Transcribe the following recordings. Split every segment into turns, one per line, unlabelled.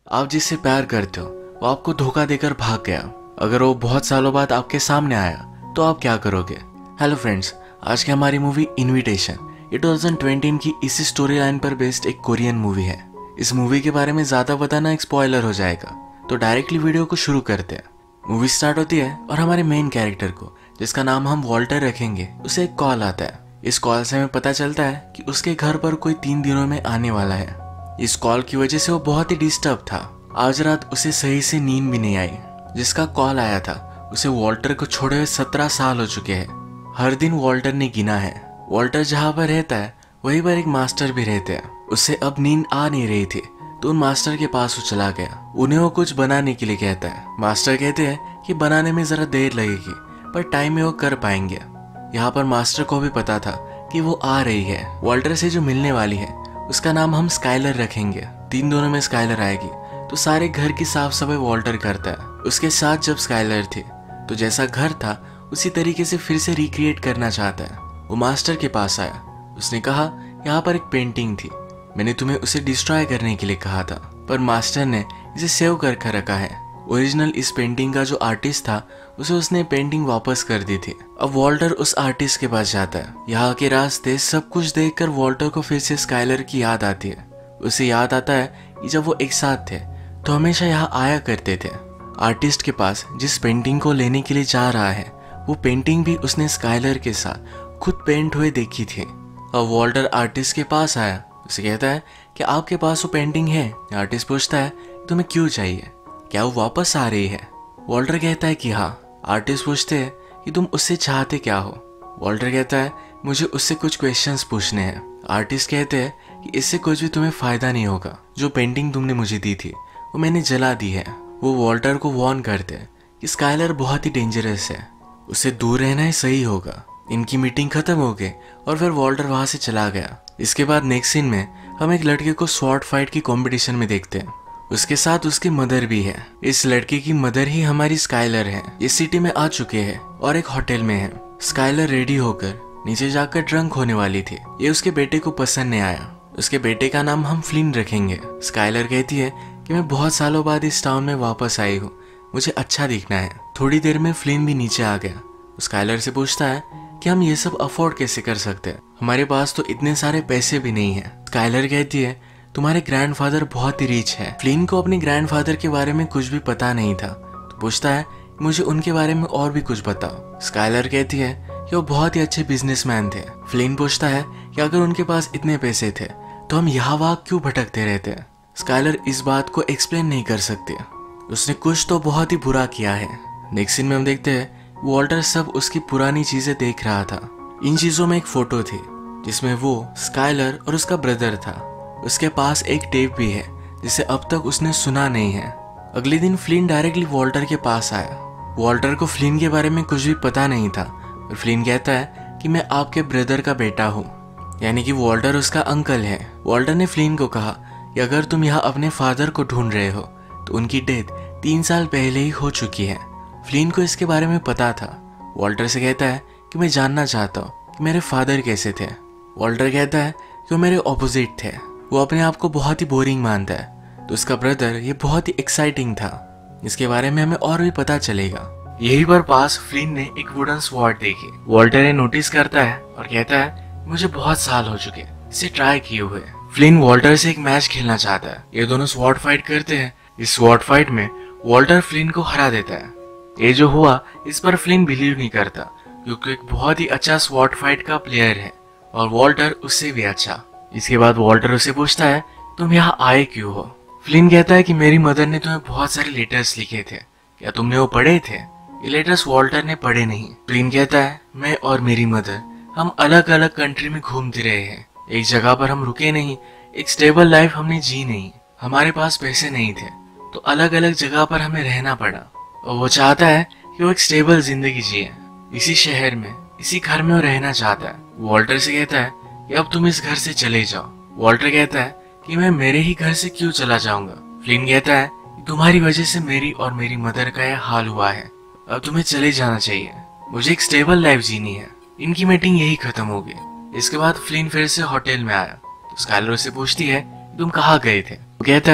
आप जिससे प्यार करते हो वो आपको धोखा देकर भाग गया। अगर वो बहुत सालों बाद आपके सामने आया तो आप क्या करोगे? हेलो फ्रेंड्स, आज की हमारी मूवी इनविटेशन ये 2020 की इसी स्टोरी लाइन पर बेस्ड एक कोरियन मूवी है। इस मूवी के बारे में ज्यादा बताना एक स्पॉइलर हो जाएगा, तो डायरेक्टली वीडियो को शुरू करते हैं। मूवी स्टार्ट होती है और हमारे मेन कैरेक्टर को, जिसका नाम हम वॉल्टर रखेंगे, उसे एक कॉल आता है। इस कॉल से हमें पता चलता है कि उसके घर पर कोई 3 दिनों में आने वाला है। इस कॉल की वजह से वो बहुत ही डिस्टर्ब था। आज रात उसे सही से नींद भी नहीं आई। जिसका कॉल आया था उसे वॉल्टर को छोड़े हुए 17 साल हो चुके हैं। हर दिन वॉल्टर ने गिना है। वॉल्टर जहाँ पर रहता है वहीं पर एक मास्टर भी रहते हैं। उसे अब नींद आ नहीं रही थी तो उन मास्टर के पास वो चला गया। उन्हें वो कुछ बनाने के लिए कहता है। मास्टर कहते हैं कि बनाने में जरा देर लगेगी पर टाइम में वो कर पाएंगे। यहाँ पर मास्टर को भी पता था कि वो आ रही है। वॉल्टर से जो मिलने वाली है उसका नाम हम स्काइलर रखेंगे। 3 दिनों में स्काइलर आएगी तो सारे घर की साफ सफाई वॉल्टर करता है। उसके साथ जब स्काइलर थी तो जैसा घर था उसी तरीके से फिर से रिक्रिएट करना चाहता है। वो मास्टर के पास आया। उसने कहा, यहाँ पर एक पेंटिंग थी, मैंने तुम्हें उसे डिस्ट्रॉय करने के लिए कहा था, पर मास्टर ने इसे सेव करके रखा है। ओरिजिनल इस पेंटिंग का जो आर्टिस्ट था उसे उसने पेंटिंग वापस कर दी थी। अब वॉल्टर उस आर्टिस्ट के पास जाता है। यहाँ के रास्ते सब कुछ देखकर वॉल्टर को फिर से स्काइलर की याद आती है। उसे याद आता है कि जब वो एक साथ थे तो हमेशा यहाँ आया करते थे। आर्टिस्ट के पास जिस पेंटिंग को लेने के लिए जा रहा है वो पेंटिंग भी उसने स्काइलर के साथ खुद पेंट हुए देखी थी। अब वॉल्टर आर्टिस्ट के पास आया। उसे कहता है कि आपके पास वो पेंटिंग है। आर्टिस्ट पूछता है तुम्हें क्यों चाहिए, क्या वो वापस आ रही है? वॉल्टर कहता है कि हाँ। आर्टिस्ट पूछते हैं कि तुम उससे चाहते क्या हो? वॉल्टर कहता है मुझे उससे कुछ क्वेश्चंस पूछने हैं। आर्टिस्ट कहते हैं कि इससे कुछ भी तुम्हें फायदा नहीं होगा। जो पेंटिंग तुमने मुझे दी थी वो मैंने जला दी है। वो वॉल्टर को वार्न करते हैं कि स्काइलर बहुत ही डेंजरस है, उससे दूर रहना ही सही होगा। इनकी मीटिंग खत्म हो गई और फिर वॉल्टर वहां से चला गया। इसके बाद नेक्स्ट सीन में हम एक लड़के को स्वॉर्ड फाइट की कॉम्पिटिशन में देखते हैं। उसके साथ उसकी मदर भी है। इस लड़के की मदर ही हमारी स्काइलर है। ये सिटी में आ चुके हैं और एक होटल में है। स्काइलर रेडी होकर नीचे जाकर ड्रंक होने वाली थी। ये उसके बेटे को पसंद नहीं आया। उसके बेटे का नाम हम फ्लिन रखेंगे। स्काइलर कहती है कि मैं बहुत सालों बाद इस टाउन में वापस आई हूँ, मुझे अच्छा दिखना है। थोड़ी देर में फ्लिन भी नीचे आ गया। स्काइलर से पूछता है कि हम ये सब अफोर्ड कैसे कर सकते हैं, हमारे पास तो इतने सारे पैसे भी नहीं है। स्काइलर कहती है तुम्हारे ग्रैंडफादर बहुत ही रिच है। फ्लिन को अपने ग्रैंडफादर के बारे में कुछ भी पता नहीं था तो पूछता है मुझे उनके बारे में और भी कुछ बताओ। स्काइलर कहती है कि वो बहुत ही अच्छे बिजनेसमैन थे। फ्लिन पूछता है कि अगर उनके पास इतने पैसे थे तो हम यहाँ वहाँ क्यों भटकते रहते हैं? स्काइलर इस बात को एक्सप्लेन नहीं कर सकती। उसने कुछ तो बहुत ही बुरा किया है। नेक्स्ट सीन में हम देखते हैं वॉल्टर सब उसकी पुरानी चीजें देख रहा था। इन चीजों में एक फोटो थी जिसमें वो, स्काइलर और उसका ब्रदर था। उसके पास एक टेप भी है जिसे अब तक उसने सुना नहीं है। अगले दिन फ्लिन डायरेक्टली वॉल्टर के पास आया। वॉल्टर को फ्लिन के बारे में कुछ भी पता नहीं था और फ्लिन कहता है कि मैं आपके ब्रदर का बेटा हूँ, यानी कि वॉल्टर उसका अंकल है। वॉल्टर ने फ्लिन को कहा कि अगर तुम यहाँ अपने फादर को ढूंढ रहे हो तो उनकी डेथ 3 साल पहले ही हो चुकी है। फ्लिन को इसके बारे में पता था। वॉल्टर से कहता है कि मैं जानना चाहता हूँ कि मेरे फादर कैसे थे। वॉल्टर कहता है कि वो मेरे ऑपोजिट थे, वो अपने आप को बहुत ही बोरिंग मानता है। तो उसका ब्रदर ये बहुत ही एक्साइटिंग था। इसके बारे में हमें और भी पता चलेगा। यही पर पास फ्लिन ने एक वुडन स्वॉर्ड देखी। वॉल्टर ने नोटिस करता है और कहता है मुझे बहुत साल हो चुके इसे ट्राई किए हुए। फ्लिन वॉल्टर से एक मैच खेलना चाहता है। ये दोनों स्वॉर्ड फाइट करते हैं। इस स्वॉर्ड फाइट में वॉल्टर फ्लिन को हरा देता है। ये जो हुआ इस पर फ्लिन बिलीव नहीं करता क्योंकि एक बहुत ही अच्छा स्वॉर्ड फाइट का प्लेयर है और वॉल्टर उससे भी अच्छा। इसके बाद वॉल्टर उसे पूछता है तुम यहाँ आए क्यों हो? फ्लिन कहता है कि मेरी मदर ने तुम्हें बहुत सारे लेटर्स लिखे थे, क्या तुमने वो पढ़े थे? ये लेटर्स वॉल्टर ने पढ़े नहीं। फ्लिन कहता है मैं और मेरी मदर हम अलग अलग कंट्री में घूमते रहे हैं, एक जगह पर हम रुके नहीं, एक स्टेबल लाइफ हमने जी नहीं, हमारे पास पैसे नहीं थे तो अलग अलग जगह पर हमें रहना पड़ा। और वो चाहता है कि वो एक स्टेबल जिंदगी जिए, इसी शहर में इसी घर में वो रहना चाहता है। वॉल्टर से कहता है कि अब तुम इस घर से चले जाओ। वॉल्टर कहता है कि मैं मेरे ही घर से क्यों चला जाऊंगा? फ्लिन कहता है कि तुम्हारी वजह से मेरी और मेरी मदर का यह हाल हुआ है, अब तुम्हें चले जाना चाहिए, मुझे एक स्टेबल लाइफ जीनी है। इनकी मीटिंग यही खत्म हो गई। इसके बाद फ्लिन फिर से होटल में आया तो स्काइलर से पूछती है तुम कहाँ गए थे? वो कहता है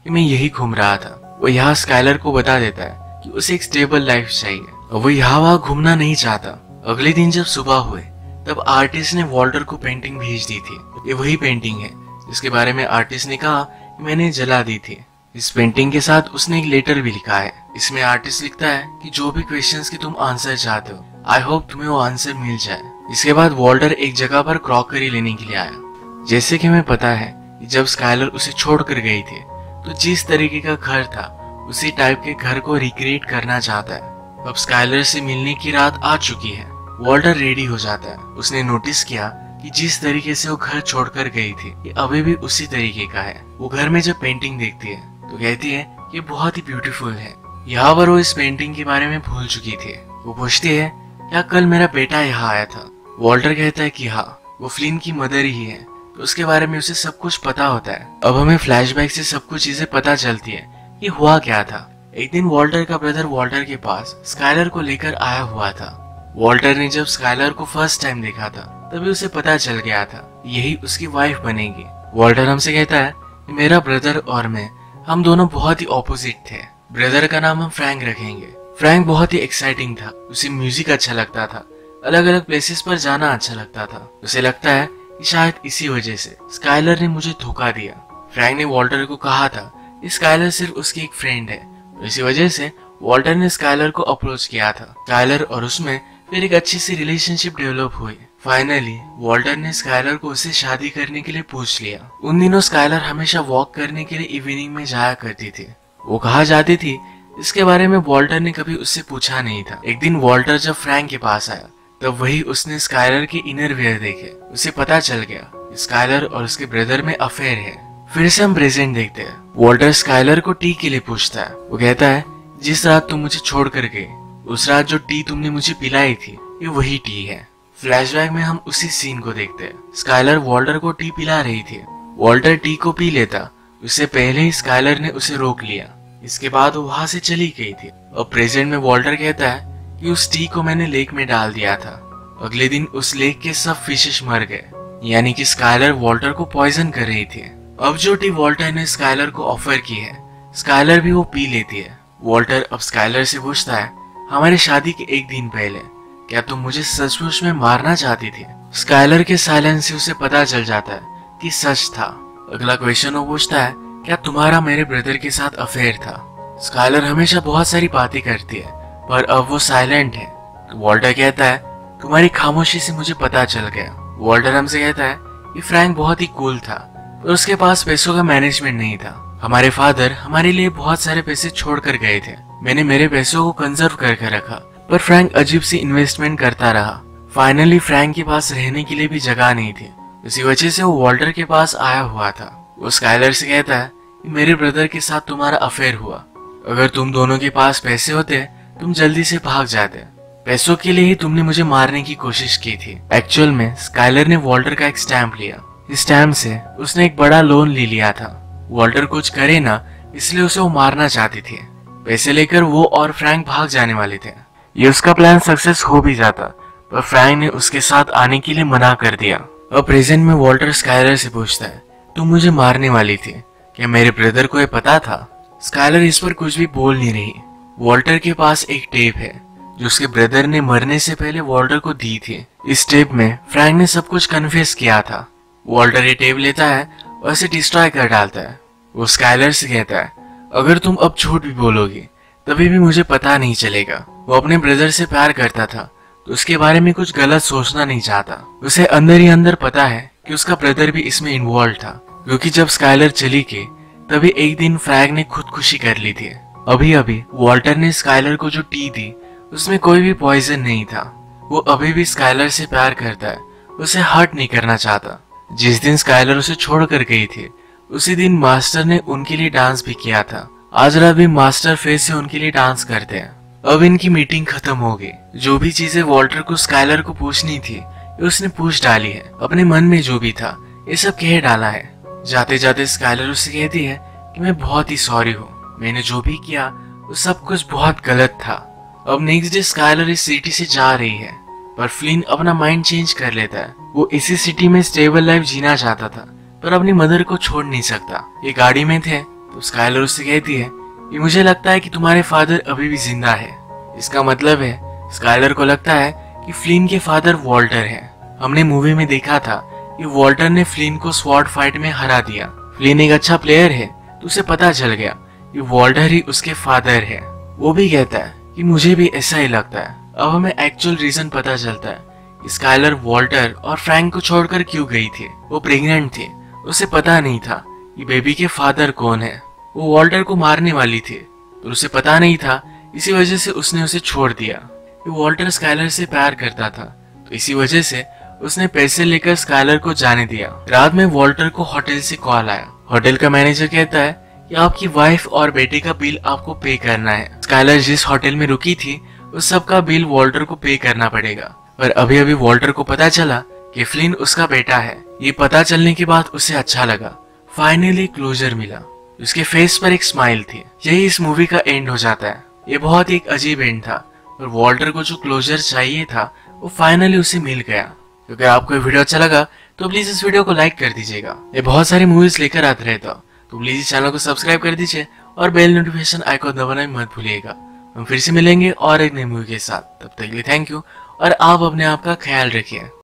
कि मैं यही घूम रहा था। वो यहाँ स्काइलर को बता देता है कि उसे एक स्टेबल लाइफ चाहिए और वो यहाँ वहाँ घूमना नहीं चाहता। अगले दिन जब सुबह हुए तब आर्टिस्ट ने वॉल्टर को पेंटिंग भेज दी थी। ये वही पेंटिंग है जिसके बारे में आर्टिस्ट ने कहा कि मैंने जला दी थी। इस पेंटिंग के साथ उसने एक लेटर भी लिखा है। इसमें आर्टिस्ट लिखता है कि जो भी क्वेश्चंस की तुम आंसर चाहते हो, आई होप तुम्हें वो आंसर मिल जाए। इसके बाद वॉल्टर एक जगह पर क्रॉकरी लेने के लिए आया। जैसे कि हमें पता है कि जब स्काइलर उसे छोड़कर गई थी तो जिस तरीके का घर था उसी टाइप के घर को रिक्रिएट करना चाहता है। अब स्काइलर से मिलने की रात आ चुकी है। वॉल्टर रेडी हो जाता है। उसने नोटिस किया कि जिस तरीके से वो घर छोड़कर गई थी ये अभी भी उसी तरीके का है। वो घर में जब पेंटिंग देखती है तो कहती है ये बहुत ही ब्यूटीफुल है। यहाँ पर वो इस पेंटिंग के बारे में भूल चुकी थी। वो पूछती है क्या कल मेरा बेटा यहाँ आया था? वॉल्टर कहता है कि हाँ, वो फ्लिन की मदर ही है। तो उसके बारे में उसे सब कुछ पता होता है। अब हमें फ्लैशबैक से सब कुछ चीजें पता चलती है कि हुआ क्या था। एक दिन वॉल्टर का ब्रदर वॉल्टर के पास स्काइलर को लेकर आया हुआ था। वॉल्टर ने जब स्काइलर को फर्स्ट टाइम देखा था तभी उसे पता चल गया था यही उसकी वाइफ बनेगी। वॉल्टर हमसे कहता है कि मेरा ब्रदर और मैं, हम दोनों बहुत ही ऑपोजिट थे। ब्रदर का नाम हम फ्रैंक रखेंगे। फ्रैंक बहुत ही एक्साइटिंग था। उसे म्यूजिक अच्छा लगता था, अलग अलग प्लेसेस पर जाना अच्छा लगता था। उसे लगता है कि शायद इसी वजह से स्काइलर ने मुझे धोखा दिया। फ्रैंक ने वॉल्टर को कहा था कि स्काइलर सिर्फ उसकी एक फ्रेंड है। इसी वजह से वॉल्टर ने स्काइलर को अप्रोच किया था। स्काइलर और उसमें फिर एक अच्छी सी रिलेशनशिप डेवलप हुई। फाइनली वॉल्टर ने स्काइलर को उससे शादी करने के लिए पूछ लिया। उन दिनों स्काइलर हमेशा वॉक करने के लिए इवनिंग में जाया करती थी। वो कहाँ जाती थी इसके बारे में वॉल्टर ने कभी उससे पूछा नहीं था। एक दिन वॉल्टर जब फ्रैंक के पास आया तब वही उसने स्काइलर के इनर वेयर देखे। उसे पता चल गया स्काइलर और उसके ब्रदर में अफेयर है। फिर से हम प्रेजेंट देखते हैं। वॉल्टर स्काइलर को टी के लिए पूछता है। वो कहता है जिस रात तुम मुझे छोड़ कर गए उस रात जो टी तुमने मुझे पिलाई थी ये वही टी है। फ्लैशबैक में हम उसी सीन को देखते हैं। स्काइलर वॉल्टर को टी पिला रही थी। वॉल्टर टी को पी लेता, उससे पहले ही स्काइलर ने उसे रोक लिया। इसके बाद वो वहां से चली गई थी। और प्रेजेंट में वॉल्टर कहता है कि उस टी को मैंने लेक में डाल दिया था। अगले दिन उस लेक के सब फिशेस मर गए, यानी कि स्काइलर वॉल्टर को पॉइजन कर रही थी। अब जो टी वॉल्टर ने स्काइलर को ऑफर की है स्काइलर भी वो पी लेती है। वॉल्टर अब स्काइलर से पूछता है हमारी शादी के एक दिन पहले क्या तुम मुझे सचमुच में मारना चाहती थी? स्काइलर के साइलेंस से उसे पता चल जाता है कि सच था। अगला क्वेश्चन वो पूछता है क्या तुम्हारा मेरे ब्रदर के साथ अफेयर था? स्काइलर हमेशा बहुत सारी बातें करती है पर अब वो साइलेंट है। तो वॉल्टर कहता है तुम्हारी खामोशी से मुझे पता चल गया। वॉल्टर हमसे कहता है कि फ्रैंक बहुत ही कूल था पर उसके पास पैसों का मैनेजमेंट नहीं था। हमारे फादर हमारे लिए बहुत सारे पैसे छोड़ कर गए थे। मैंने मेरे पैसों को कंजर्व करके रखा पर फ्रैंक अजीब सी इन्वेस्टमेंट करता रहा। फाइनली फ्रैंक के पास रहने के लिए भी जगह नहीं थी। इसी वजह से वो वॉल्टर के पास आया हुआ था। वो स्काइलर से कहता है कि मेरे ब्रदर के साथ तुम्हारा अफेयर हुआ। अगर तुम दोनों के पास पैसे होते तुम जल्दी से भाग जाते। पैसों के लिए ही तुमने मुझे मारने की कोशिश की थी। एक्चुअल में स्काइलर ने वॉल्टर का एक स्टैम्प लिया। इस स्टैम्प से उसने एक बड़ा लोन ले लिया था। वॉल्टर कुछ करे ना इसलिए उसे वो मारना चाहती थी। पैसे लेकर वो और फ्रैंक भाग जाने वाले थे। ये उसका प्लान सक्सेस हो भी जाता पर फ्रैंक ने उसके साथ आने के लिए मना कर दिया। अब प्रेजेंट में वॉल्टर स्काइलर से पूछता है तुम मुझे मारने वाली थी, क्या मेरे ब्रदर को ये पता था? स्काइलर इस पर कुछ भी बोल नहीं रही। वॉल्टर के पास एक टेप है जो उसके ब्रदर ने मरने से पहले वॉल्टर को दी थी। इस टेप में फ्रैंक ने सब कुछ कन्फेस किया था। वॉल्टर ये टेप लेता है और इसे डिस्ट्रॉय कर डालता है। वो स्काइलर से कहता है अगर तुम अब झूठ भी बोलोगी तभी भी मुझे पता नहीं चलेगा। वो अपने ब्रदर से प्यार करता था तो उसके बारे में कुछ गलत सोचना नहीं चाहता। उसे अंदर ही अंदर पता है कि उसका ब्रदर भी इसमें इन्वॉल्व था, क्योंकि जब स्काइलर चली गई तभी एक दिन फ्रैंक ने खुदकुशी कर ली थी। अभी अभी वॉल्टर ने स्काइलर को जो टी दी उसमें कोई भी पॉइजन नहीं था। वो अभी भी स्काइलर से प्यार करता है, उसे हर्ट नहीं करना चाहता। जिस दिन स्काइलर उसे छोड़ कर गई थी उसी दिन मास्टर ने उनके लिए डांस भी किया था। आज रात भी मास्टर फिर से उनके लिए डांस करते हैं। अब इनकी मीटिंग खत्म हो गई। जो भी चीजें वॉल्टर को स्काइलर को पूछनी थी उसने पूछ डाली है। अपने मन में जो भी था ये सब कह डाला है। जाते जाते स्काइलर उससे कहती है कि मैं बहुत ही सॉरी हूँ, मैंने जो भी किया वो सब कुछ बहुत गलत था। अब नेक्स्ट डे स्काइलर इस सिटी से जा रही है पर फ्लिन अपना माइंड चेंज कर लेता है। वो इसी सिटी में स्टेबल लाइफ जीना चाहता था पर अपनी मदर को छोड़ नहीं सकता। ये गाड़ी में थे तो स्काइलर उससे कहती है कि मुझे लगता है कि तुम्हारे फादर अभी भी जिंदा है। इसका मतलब है स्काइलर को लगता है कि फ्लिन के फादर वॉल्टर हैं। हमने मूवी में देखा था कि वॉल्टर ने फ्लिन को स्वॉर्ड फाइट में हरा दिया। फ्लिन एक अच्छा प्लेयर है तो उसे पता चल गया कि वॉल्टर ही उसके फादर है। वो भी कहता है कि मुझे भी ऐसा ही लगता है। अब हमें एक्चुअल रीजन पता चलता है कि स्काइलर वॉल्टर और फ्रैंक को छोड़कर क्यों गई थी। वो प्रेग्नेंट थी, उसे पता नहीं था कि बेबी के फादर कौन है। वो वॉल्टर को मारने वाली थी तो उसे पता नहीं था, इसी वजह से उसने उसे छोड़ दिया। वॉल्टर स्काइलर से प्यार करता था तो इसी वजह से उसने पैसे लेकर स्काइलर को जाने दिया। रात में वॉल्टर को होटल से कॉल आया। होटल का मैनेजर कहता है कि आपकी वाइफ और बेटे का बिल आपको पे करना है। स्काइलर जिस होटल में रुकी थी उस सब का बिल वॉल्टर को पे करना पड़ेगा। पर अभी अभी वॉल्टर को पता चला कि फ्लिन उसका बेटा है। ये पता चलने के बाद उसे अच्छा लगा, फाइनली क्लोजर मिला। उसके फेस पर एक स्माइल थी। यही इस मूवी का एंड हो जाता है। ये बहुत एक अजीब एंड था और वॉल्टर को जो क्लोजर चाहिए था वो फाइनली उसे मिल गया। क्योंकि आपको ये वीडियो अच्छा लगा तो प्लीज इस वीडियो को लाइक कर दीजिएगा। ये बहुत सारी मूवीज लेकर आते रहता तो प्लीज इस चैनल को सब्सक्राइब कर दीजिए और बेल नोटिफिकेशन आइकॉन दबाना मत भूलिएगा। हम फिर से मिलेंगे और एक नई मूवी के साथ। तब तक के लिए थैंक यू और आप अपने आप का ख्याल रखिए।